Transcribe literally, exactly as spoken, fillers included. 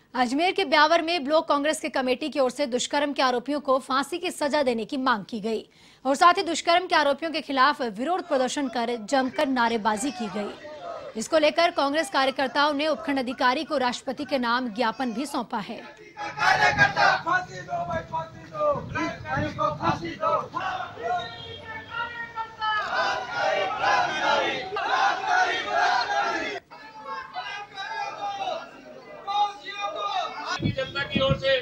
अजमेर के ब्यावर में ब्लॉक कांग्रेस के कमेटी की ओर से दुष्कर्म के आरोपियों को फांसी की सजा देने की मांग की गई और साथ ही दुष्कर्म के आरोपियों के खिलाफ विरोध प्रदर्शन कर जमकर नारेबाजी की गई। इसको लेकर कांग्रेस कार्यकर्ताओं ने उपखंड अधिकारी को राष्ट्रपति के नाम ज्ञापन भी सौंपा है। जनता की ओर से